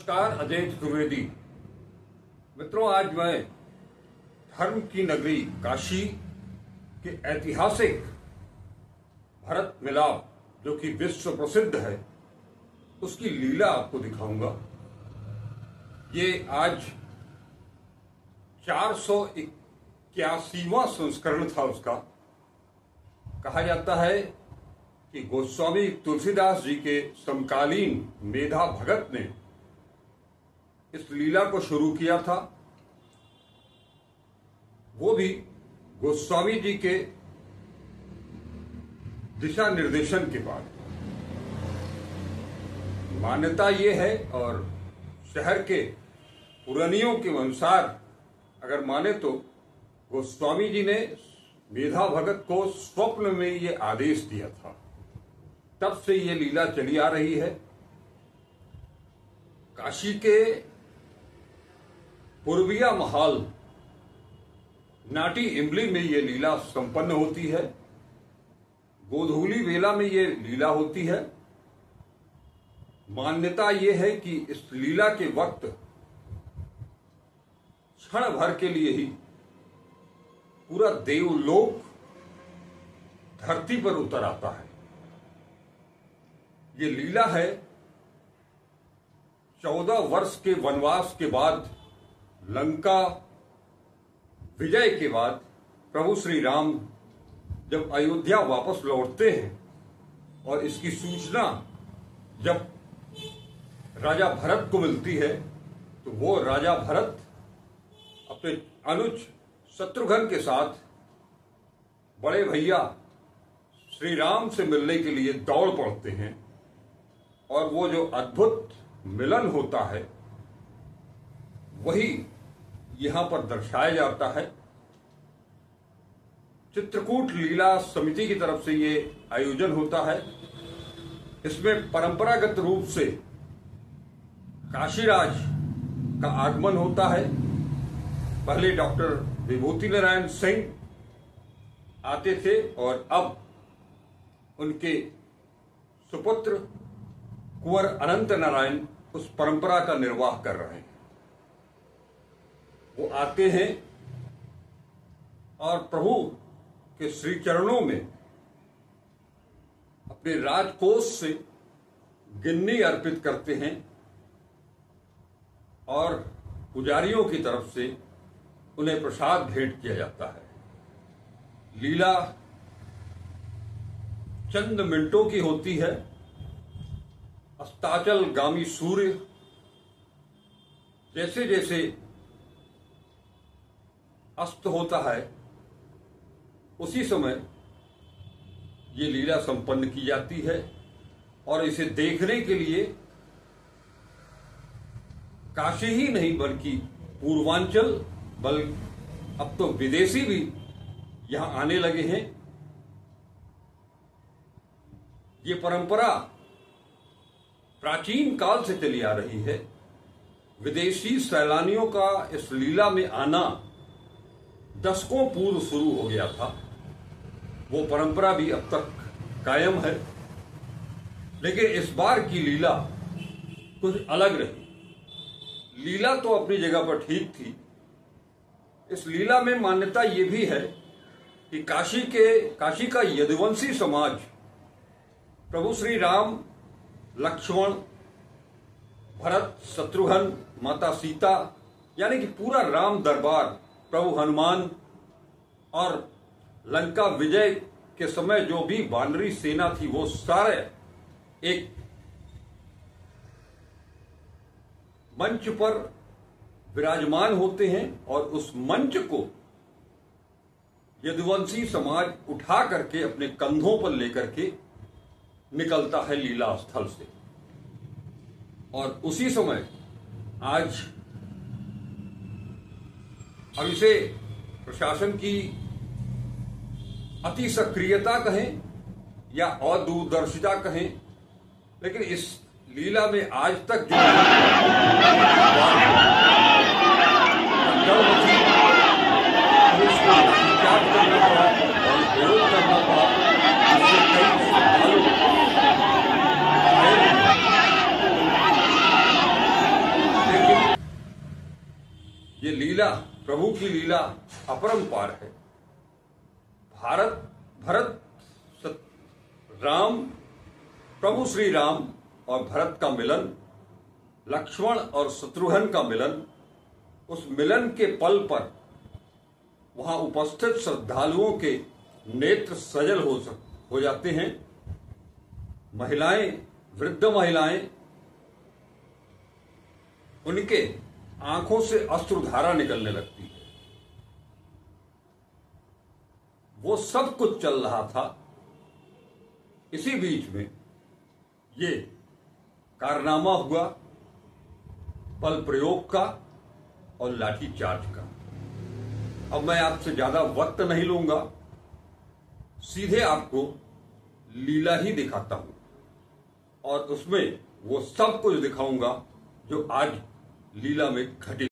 नमस्कार, अजय चतुर्वेदी। मित्रों, आज मैं धर्म की नगरी काशी के ऐतिहासिक भरत मिलाप, जो कि विश्व प्रसिद्ध है, उसकी लीला आपको दिखाऊंगा। ये आज 481वां संस्करण था उसका। कहा जाता है कि गोस्वामी तुलसीदास जी के समकालीन मेधा भगत ने इस लीला को शुरू किया था, वो भी गोस्वामी जी के दिशा निर्देशन के बाद। मान्यता ये है, और शहर के पुरानियों के अनुसार अगर माने तो गोस्वामी जी ने मेधा भगत को स्वप्न में ये आदेश दिया था। तब से ये लीला चली आ रही है। काशी के पूर्विया महल नाटी इमली में ये लीला संपन्न होती है। गोधूली वेला में ये लीला होती है। मान्यता ये है कि इस लीला के वक्त क्षण भर के लिए ही पूरा देवलोक धरती पर उतर आता है। ये लीला है 14 वर्ष के वनवास के बाद, लंका विजय के बाद प्रभु श्री राम जब अयोध्या वापस लौटते हैं, और इसकी सूचना जब राजा भरत को मिलती है, तो वो राजा भरत अपने अनुज शत्रुघ्न के साथ बड़े भैया श्री राम से मिलने के लिए दौड़ पड़ते हैं। और वो जो अद्भुत मिलन होता है, वही यहां पर दर्शाया जाता है। चित्रकूट लीला समिति की तरफ से ये आयोजन होता है। इसमें परंपरागत रूप से काशीराज का आगमन होता है। पहले डॉक्टर विभूति नारायण सिंह आते थे, और अब उनके सुपुत्र कुंवर अनंत नारायण उस परंपरा का निर्वाह कर रहे हैं। वो आते हैं और प्रभु के श्री चरणों में अपने राजकोष से गिन्नी अर्पित करते हैं, और पुजारियों की तरफ से उन्हें प्रसाद भेंट किया जाता है। लीला चंद मिनटों की होती है। अस्ताचल गामी सूर्य जैसे जैसे अस्त होता है, उसी समय ये लीला संपन्न की जाती है। और इसे देखने के लिए काशी ही नहीं, बल्कि पूर्वांचल, अब तो विदेशी भी यहां आने लगे हैं। ये परंपरा प्राचीन काल से चली आ रही है। विदेशी सैलानियों का इस लीला में आना दशकों पूर्व शुरू हो गया था। वो परंपरा भी अब तक कायम है, लेकिन इस बार की लीला कुछ अलग रही। लीला तो अपनी जगह पर ठीक थी। इस लीला में मान्यता ये भी है कि काशी का यदुवंशी समाज प्रभु श्री राम, लक्ष्मण, भरत, शत्रुघ्न, माता सीता, यानी कि पूरा राम दरबार, प्रभु हनुमान, और लंका विजय के समय जो भी वानरी सेना थी, वो सारे एक मंच पर विराजमान होते हैं। और उस मंच को यदुवंशी समाज उठा करके अपने कंधों पर लेकर के निकलता है लीला स्थल से। और उसी समय आज, अब इसे प्रशासन की अति सक्रियता कहें या अदूरदर्शिता कहें, लेकिन इस लीला में आज तक जो ये लीला, प्रभु की लीला अपरंपार है। भरत राम, प्रभु श्री राम और भरत का मिलन, लक्ष्मण और शत्रुघ्न का मिलन, उस मिलन के पल पर वहां उपस्थित श्रद्धालुओं के नेत्र सजल हो जाते हैं। महिलाएं, वृद्ध महिलाएं, उनके आंखों से अश्रुधारा निकलने लगती है। वो सब कुछ चल रहा था, इसी बीच में ये कारनामा हुआ बल प्रयोग का और लाठीचार्ज का। अब मैं आपसे ज्यादा वक्त नहीं लूंगा, सीधे आपको लीला ही दिखाता हूं और उसमें वो सब कुछ दिखाऊंगा जो आज लीला में घटित।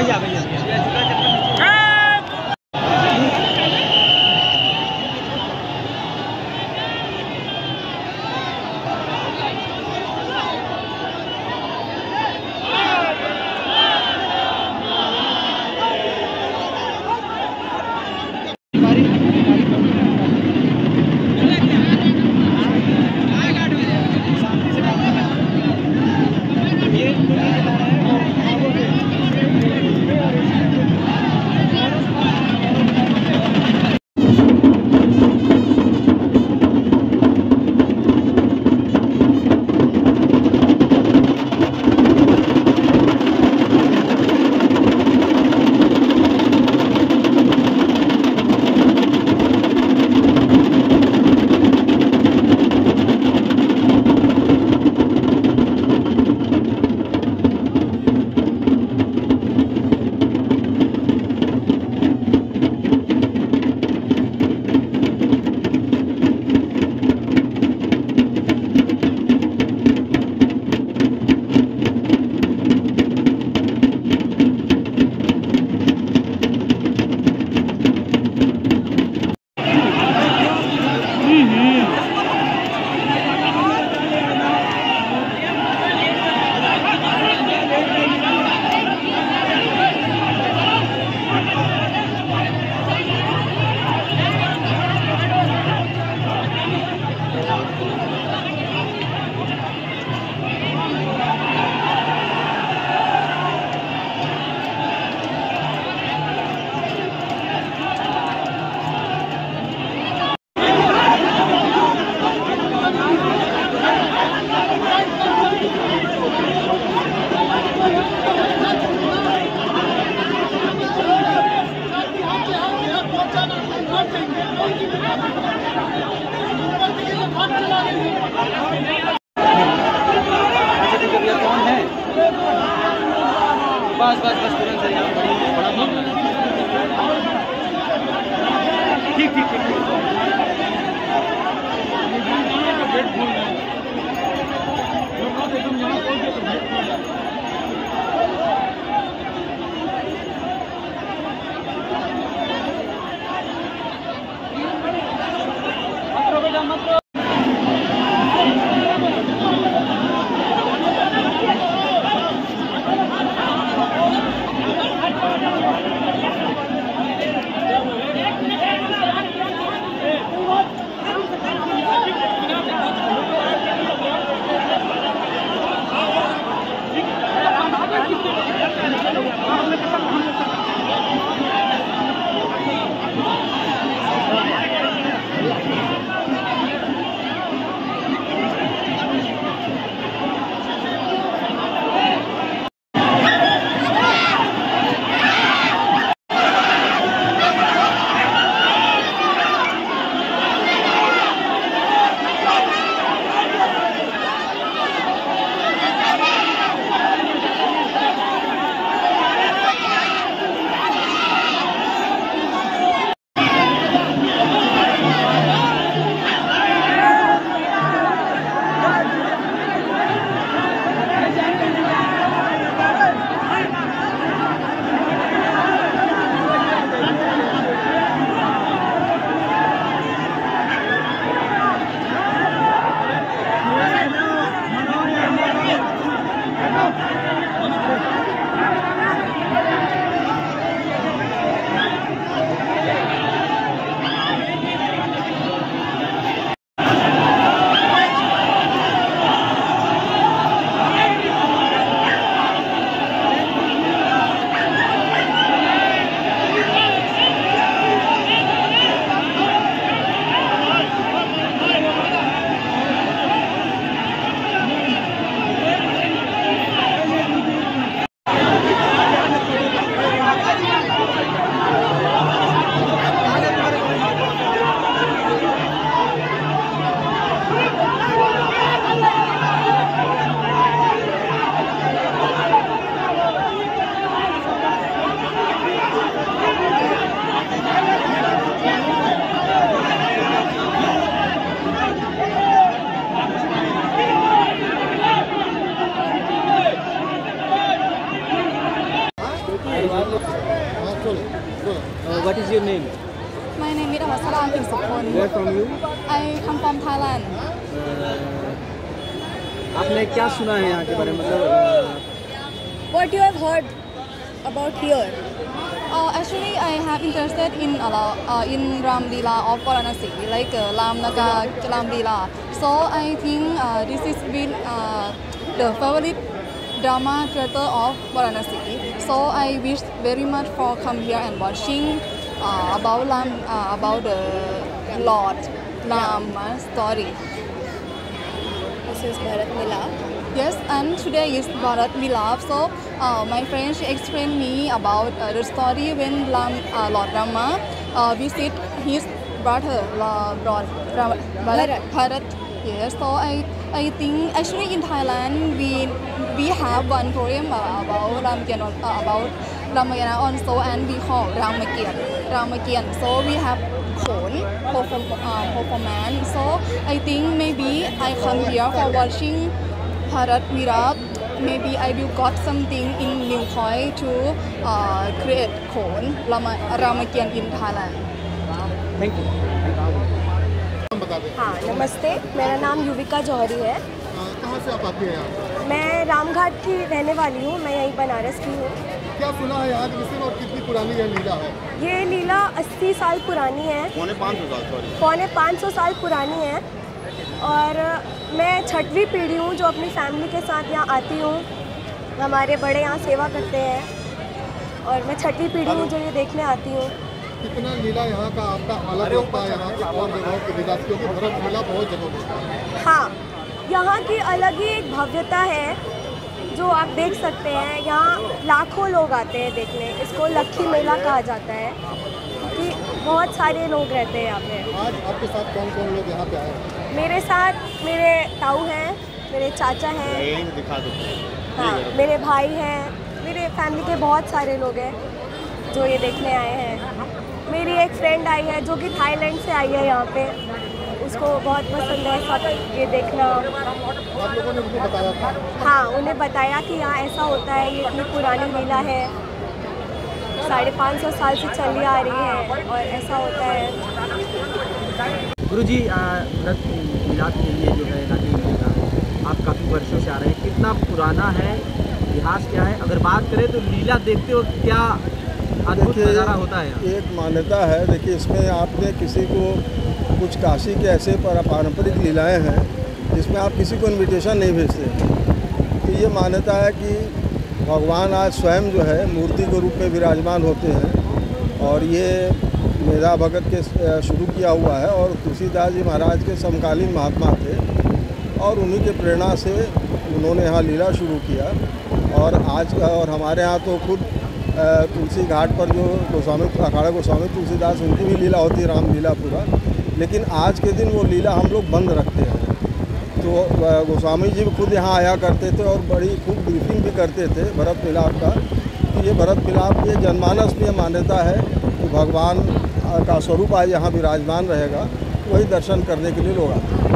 भैया भैया बस बस बस तुरंत बड़ा मामला है। ठीक ठीक ठीक मत What is your name? My name is Awasara Kingsapon. Where from you? I come from Thailand. आपने क्या सुना है यहाँ के बारे में, मतलब What you have heard about here? Actually, I have interested in Ram Leela of Varanasi, like Ram Leela. So I think this is been the favorite drama theater of Varanasi. So I wish very much for come here and watching about the Lord Ram story. This is Bharat Milap. Yes, and today is Bharat Milap. So my friend she explained me about the story when Lord Rama visit his brother Bharat. Yes, so I think actually in Thailand we have one program about Ramayana also, and we call Ramakian. So we have performance. So I think maybe I come here for watching Bharat Milap. Maybe I will got something in New Point to create Ramakian in Thailand. Thank you. हाँ नमस्ते, मेरा नाम युविका जौहरी है। कहाँ से आप आती हैं यहाँ? मैं रामघाट की रहने वाली हूँ, मैं यहीं बनारस की हूँ। क्या सुना है आज विषय और कितनी पुरानी यह लीला है? ये लीला 80 साल पुरानी है, पौने 500 साल पुरानी है। और मैं 6वीं पीढ़ी हूँ जो अपनी फैमिली के साथ यहाँ आती हूँ। हमारे बड़े यहाँ सेवा करते हैं और मैं 6वीं पीढ़ी हूँ जो ये देखने आती हूँ। कितना लीला यहाँ का आपका अलग होता है यहाँ के और जगहों की लीला, क्योंकि भरत लीला बहुत जगह होता है। हाँ, यहाँ की अलग ही एक भव्यता है जो आप देख सकते हैं। यहाँ लाखों लोग आते हैं देखने, इसको लक्खी मेला कहा जाता है क्योंकि बहुत सारे लोग रहते हैं यहाँ पे। आज आपके साथ कौन कौन लोग यहाँ पे आए हैं? मेरे साथ मेरे ताऊ हैं, मेरे चाचा हैं, दिखा दो। हाँ मेरे भाई हैं, मेरे फैमिली के बहुत सारे लोग हैं जो ये देखने आए हैं। मेरी एक फ्रेंड आई है जो कि थाईलैंड से आई है यहाँ पे, उसको बहुत पसंद है सब ये देखना। आप लोगों ने उनको बताया था? हाँ, उन्हें बताया कि यहाँ ऐसा होता है, ये इतनी पुरानी लीला है, 550 साल से चली आ रही है और ऐसा होता है। गुरुजी, व्रत मिलाप के लिए जो है रागी मेला आप काफ़ी वर्षों से आ रहे हैं, कितना पुराना है, इतिहास क्या है? अगर बात करें तो लीला देखते हो क्या अद्भुत नज़ारा होता है? एक मान्यता है, देखिए इसमें आपने किसी को कुछ काशी के ऐसे पारंपरिक लीलाएं हैं जिसमें आप किसी को इनविटेशन नहीं भेजते। तो ये मान्यता है कि भगवान आज स्वयं जो है मूर्ति के रूप में विराजमान होते हैं और ये मेधा भगत के शुरू किया हुआ है और तुलसीदास जी महाराज के समकालीन महात्मा थे और उन्हीं के प्रेरणा से उन्होंने यहाँ लीला शुरू किया। और हमारे यहाँ तो खुद तुलसी घाट पर जो गोस्वामी अखाड़ा गोस्वामी तुलसीदास उनकी भी लीला होती है, राम लीला पूरा। लेकिन आज के दिन वो लीला हम लोग बंद रखते हैं। तो गोस्वामी जी भी खुद यहाँ आया करते थे और बड़ी खूब ब्रीफिंग भी करते थे भरत मिलाप का। तो ये भरत मिलाप ये जनमानस में मान्यता है कि भगवान का स्वरूप आज यहाँ विराजमान रहेगा, वही दर्शन करने के लिए लोग आते हैं।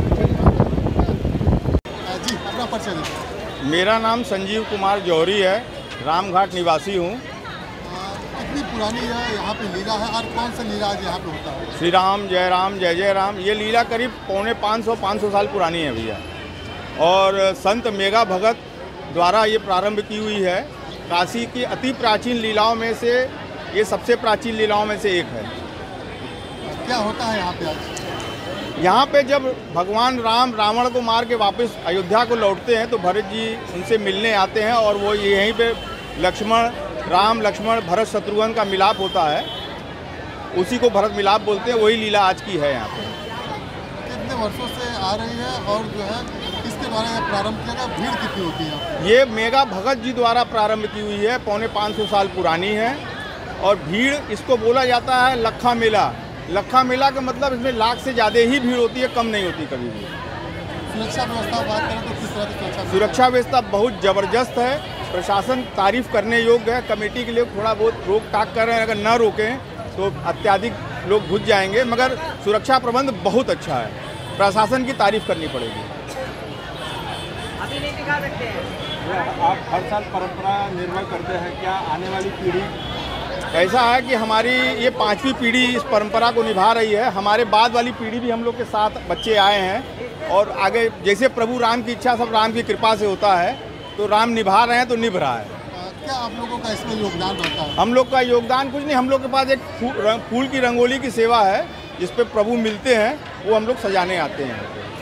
जी, अपना परिचय दीजिए। मेरा नाम संजीव कुमार जौहरी है, रामघाट निवासी हूँ। कितनी पुरानी है यहाँ पे लीला है और कौन सा लीला आज यहाँ पे होता है? श्री राम जय जय राम, ये लीला करीब पौने 500 साल पुरानी है भैया। और संत मेघा भगत द्वारा ये प्रारंभ की हुई है। काशी की अति प्राचीन लीलाओं में से ये सबसे प्राचीन लीलाओं में से एक है। क्या होता है यहाँ पे आज? यहाँ पे जब भगवान राम रावण को मार के वापस अयोध्या को लौटते हैं तो भरत जी उनसे मिलने आते हैं और वो यहीं पे राम लक्ष्मण भरत शत्रुघ्न का मिलाप होता है, उसी को भरत मिलाप बोलते हैं। वही लीला आज की है यहाँ पे। कितने वर्षों से आ रही है और जो है इसके द्वारा प्रारंभ किया गया, भीड़ कितनी होती है? ये मेघा भगत जी द्वारा प्रारंभ की हुई है, पौने 500 साल पुरानी है। और भीड़ इसको बोला जाता है लखा मेला। लखा मेला का मतलब इसमें लाख से ज़्यादा ही भीड़ होती है, कम नहीं होती कभी भी। सुरक्षा व्यवस्था बात करें तो किस तरह की सुरक्षा व्यवस्था बहुत ज़बरदस्त है, प्रशासन तारीफ करने योग्य है। कमेटी के लिए थोड़ा बहुत रोक टाक कर रहे हैं, अगर न रोकें तो अत्याधिक लोग घुस जाएंगे, मगर सुरक्षा प्रबंध बहुत अच्छा है, प्रशासन की तारीफ करनी पड़ेगी। अभी नहीं दिखा सकते हैं। आप हर साल परंपरा निर्वहन करते हैं, क्या आने वाली पीढ़ी ऐसा है कि हमारी ये 5वीं पीढ़ी इस परंपरा को निभा रही है। हमारे बाद वाली पीढ़ी भी हम लोग के साथ बच्चे आए हैं और आगे जैसे प्रभु राम की इच्छा सब राम की कृपा से होता है, तो राम निभा रहे हैं तो निभ रहा है। क्या आप लोगों का इसमें योगदान रहता है? हम लोग का योगदान कुछ नहीं, हम लोग के पास एक फूल की रंगोली की सेवा है जिस पे प्रभु मिलते हैं, वो हम लोग सजाने आते हैं।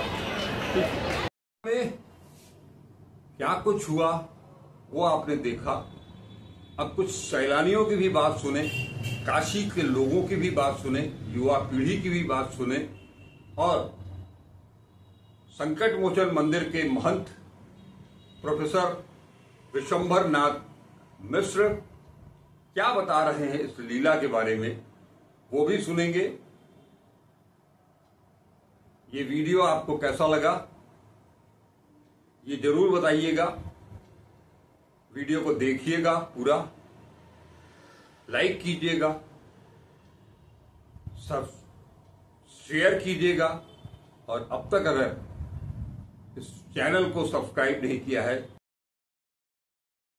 क्या कुछ हुआ वो आपने देखा। अब कुछ सैलानियों की भी बात सुने, काशी के लोगों की भी बात सुने, युवा पीढ़ी की भी बात सुने और संकट मोचन मंदिर के महंत प्रोफेसर विशंभर नाथ मिश्र क्या बता रहे हैं इस लीला के बारे में, वो भी सुनेंगे। ये वीडियो आपको कैसा लगा ये जरूर बताइएगा। वीडियो को देखिएगा पूरा, लाइक कीजिएगा, सब शेयर कीजिएगा और अब तक अगर इस चैनल को सब्सक्राइब नहीं किया है